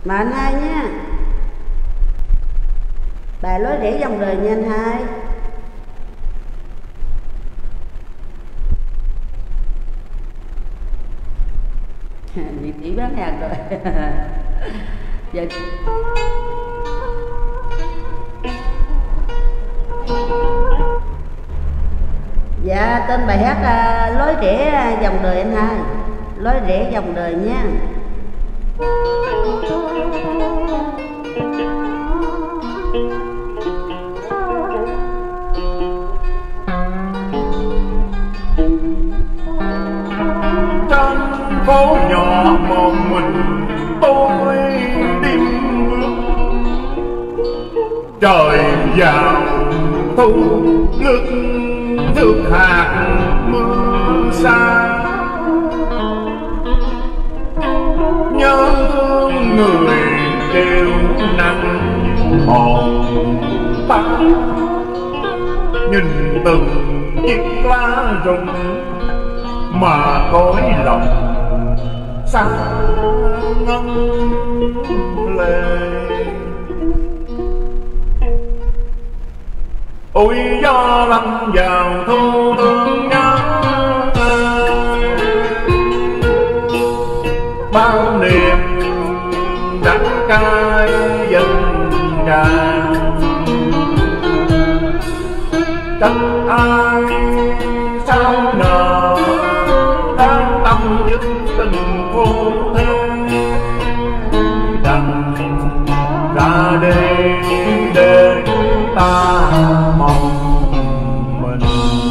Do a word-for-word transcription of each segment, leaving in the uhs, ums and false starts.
Mà anh hai nha, bài lối rẽ dòng đời nha anh hai. Chị chỉ bán hàng rồi. Giờ dạ tên bài hát à, lối rẽ dòng đời anh hai, lối rẽ dòng đời nha. Trong phố nhỏ một mình tôi đi trời vào thu lướt thước hạt mưa xa, nhớ thương người đều nặng hồn ta, nhìn từng chiếc lá rụng mà cõi lòng xa ngân lệ. Ôi gió lăn vào thu thương nhớ, bao niềm đắng cay dần tràn, trách ai sao nở đang tâm dứt tình vô thế, đành ra đây để ta mong mình.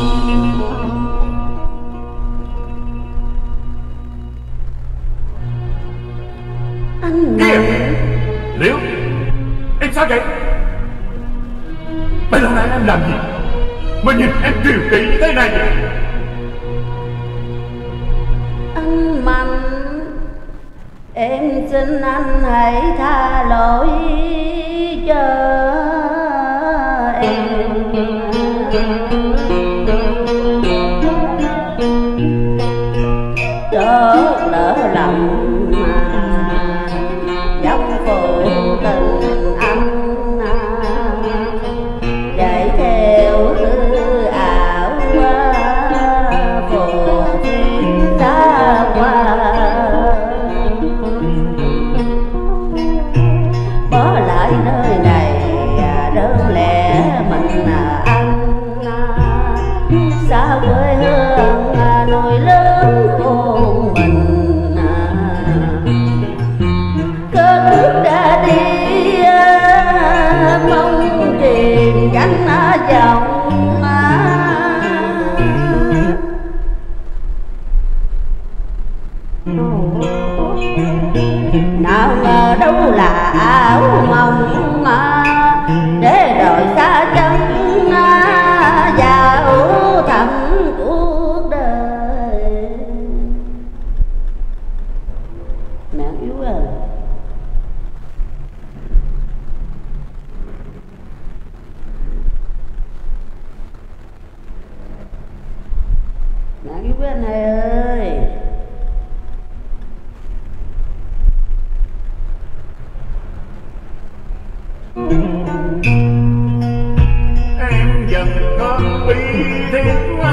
Anh Kìa Liễu, em sao vậy? Bây giờ này em làm gì mà nhìn em kiều kỳ như thế này? Anh Mạnh, em xin anh hãy tha lỗi cho em. Chớ lỡ lòng mà dốc phụ tình anh, chạy theo hư ảo phù phiếm xa qua, bỏ lại nơi này đơn lẻ mình anh, xa quê hương nồi lớn khôn mình. Cơn nước đã đi mong truyền cánh dòng, nào ngờ đâu là áo mong để rồi xa chân vào thẳm cuộc đời. Mẹ yếu à. Mẹ yếu anh này ơi. Em dần cơn bi thiết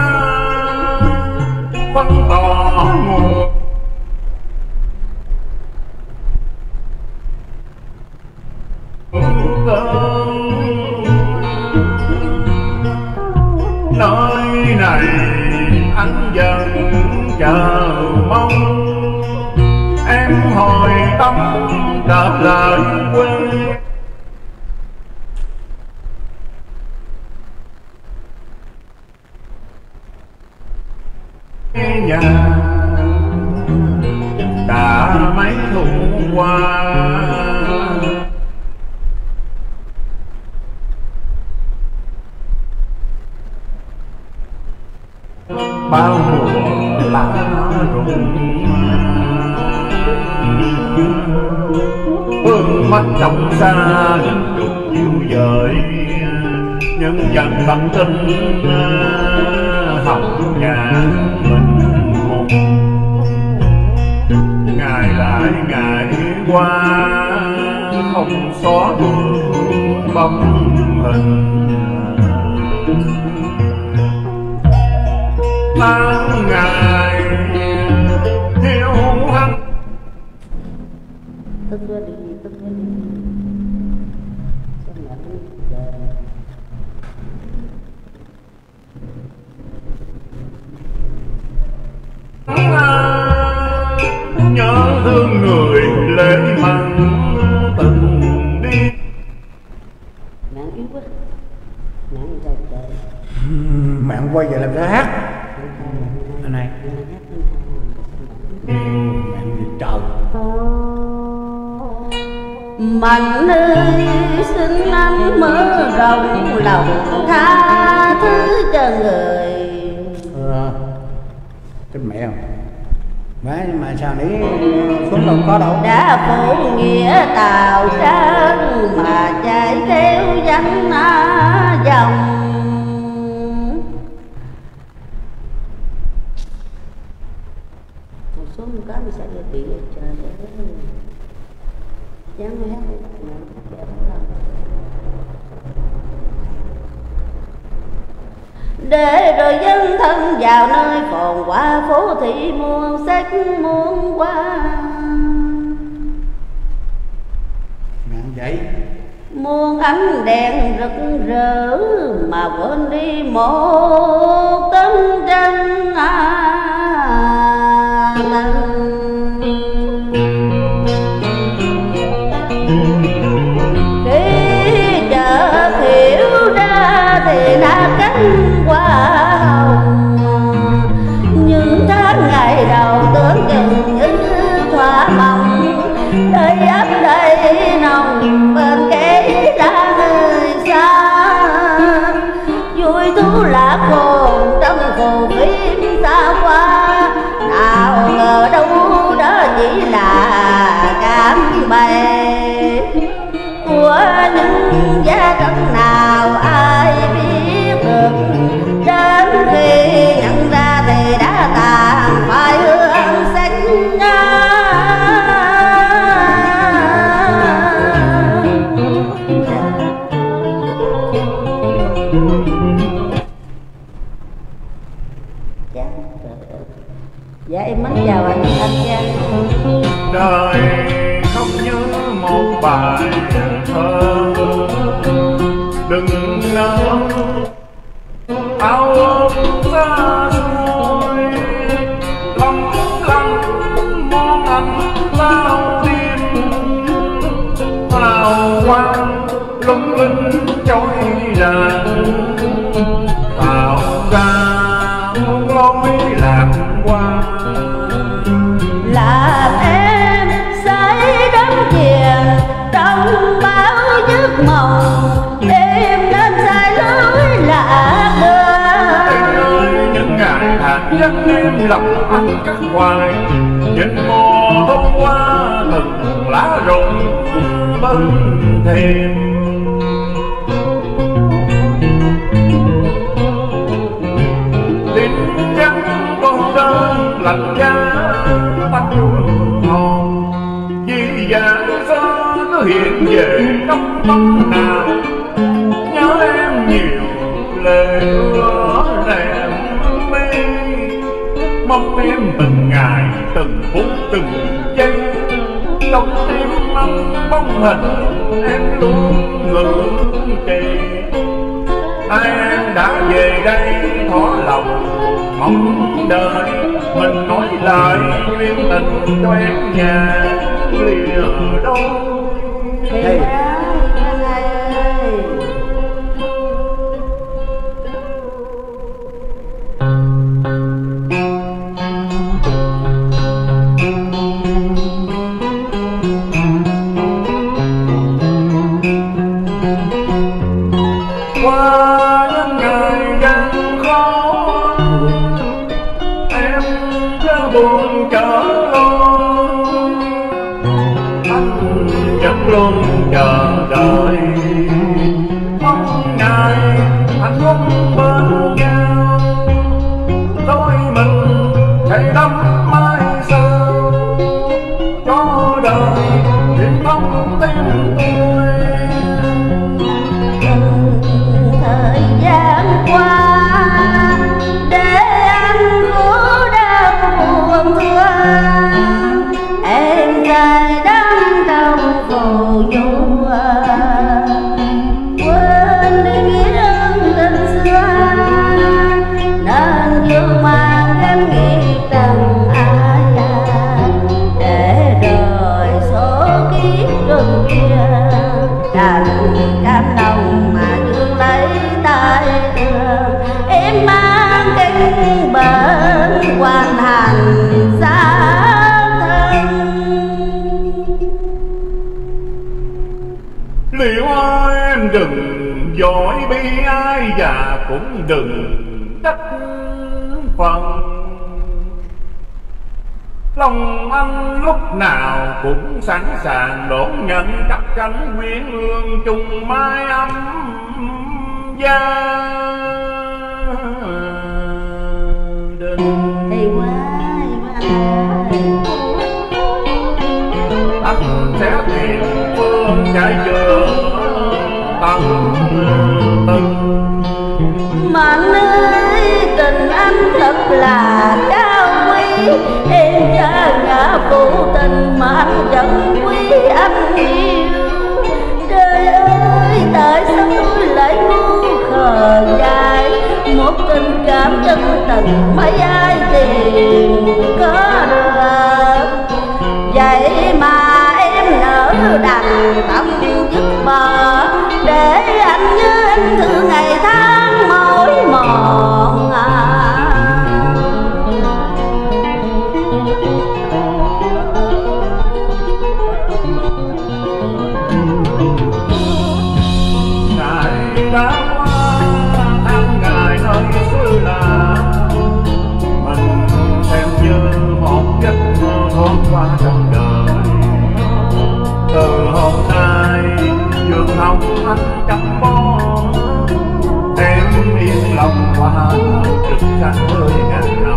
phân tỏ nguồn cơn nơi này anh dần chờ mong em hồi tâm trở lại quê. Nhà đã mấy thu qua bao mùa lá rụng, phương mắt trong xa gần trục dịu dời, nhân dân tâm tin học nhà mình một ngày lại ngày qua. không xóa được bóng hình. Tháng ngày thiếu hắn tức quá đi, tức quá đi. Sao mẹ đi về. Nhớ thương người lễ mặn từng đi. Mạng yếu quá. Mạng ra trời. Mạng quay về làm sao hát anh này. Mạng gì trời. Mạnh ơi xin anh mở rộng lòng tha thứ cho người. Ờ, cái mẹ không má, nhưng mà sao nãy xuống đâu có đâu. Đã phụ nghĩa tào trang mà chạy theo danh á dòng. Một số một cái mình sẽ bị trời ơi. Dám hát đi, kẻ đó đâu. Để rồi dân thân vào nơi phồn hoa phố thị muôn sắc muôn hoa. Mạng vậy Muôn ánh đèn rực rỡ mà quên đi một tấm tranh à. Khi chợt hiểu ra thì đã cánh hoa hồng. Những tháng ngày đầu tưởng chừng như thỏa mộng, đời ấp đầy nồng bên kẻ đã nơi xa. Vui thú lạc hồn trong phù phiếm xa qua, nào ngờ đâu đó chỉ là cảm bày của những gia tấn nào ai biết được. Đến khi nhận ra thì đã tàn phải hương sắc ngã. Dạ em mến chào anh anh Giang. Đời không như một bài thơ, đừng nỡ áo ôm xa xôi. Lòng lắng mong anh lao tim, hào quang lung linh chói làng, tạo ra một lối lạc quan. Làm em say đắm chìm trong bao giấc mộng, đêm nên sai lối lạc đường. Anh ơi những ngày tháng giấc đêm lòng anh cắt hoài, trên mùa hôm qua từng lá rụng bâng thêm. Tin trắng con đơn lạnh giá tắt chuông hồn, vì dáng xưa cứ hiện về trong tâm nào. Nhớ em nhiều lệ ứa rèm mê, mong em từng ngày từng phút từng giây. Trong tim anh bóng hình em luôn ngự trì. Hai em đã về đây thỏa lòng mong đợi, mình nói lại duyên tình cho em nhà lìa đâu. hey. Qua những ngày gian khó, em đã buồn trở lối. Anh vẫn luôn chờ đợi, mong ngày hạnh phúc bên nhau. Đôi mình hãy đắm mãi sau, cho đời truyền thông tim cành cam đồng mà dương lấy tay thương, em mang cánh bên hoàn hành xa thân. Liệu em đừng dõi bi ai và cũng đừng trách phần, lòng anh lúc nào cũng sẵn sàng đón nhận cặp cánh quyến hương chung mái ấm gia đình. Hay quá, hay quá Anh sẽ tìm phương chạy chữa tâm tư. mà nơi tình anh thật là cao quý, em cha ngã phụ tình mà anh vẫn quý anh yêu. Trời ơi tại sao tôi lại ngu khờ dại, một tình cảm chân tình mấy ai tìm có được. Vậy mà em nỡ đành tâm dứt bờ, để anh nhớ anh thương ngày tháng mỏi mòn à. Ngày đã qua tháng ngày nơi xưa là mình xem như một giấc mơ thoáng qua trong đời. Từ hôm nay vườn hồng anh chăm bón, em yên lòng qua trực sáng với ngàn năm.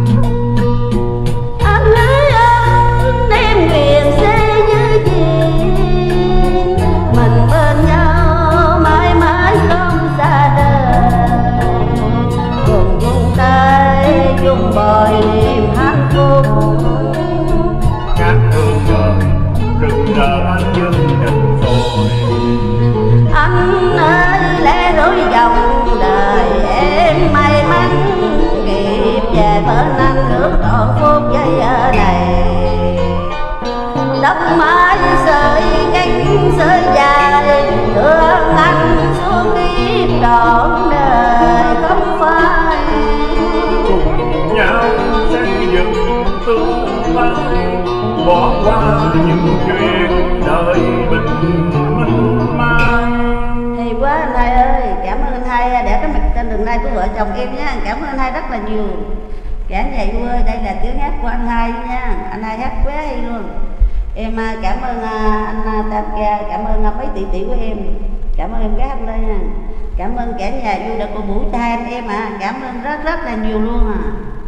Anh ơi anh em nguyện sẽ giữ gìn mình bên nhau mãi mãi không xa đời, cùng chung tay chung bồi niềm hạnh phúc. Ngát hương đời rừng rỡ anh dưng định rồi. Anh ơi lẽ lối dòng đời em may mắn kịp về bên anh hưởng trọn phút giây ở đây. Đất mãi sợi ngắn sợi dài thương anh xuống kiếp trọn đời không phải. Cùng nhau xây dựng tương lai, bỏ qua những chuyện đời bình minh mai. Hay quá anh hai ơi, cảm ơn anh hai đã có mặt trên đường nay của vợ chồng em nha. Cảm ơn anh hai rất là nhiều. Cả nhà vui ơi, đây là tiếng hát của anh hai nha. Anh hai hát quá hay luôn. Em cảm ơn anh Tam Ca, cảm ơn mấy tỷ tỷ của em. Cảm ơn em gái anh đây nha. Cảm ơn cả nhà vui đã cổ vũ cho hai anh em ạ. À. Cảm ơn rất rất là nhiều luôn à.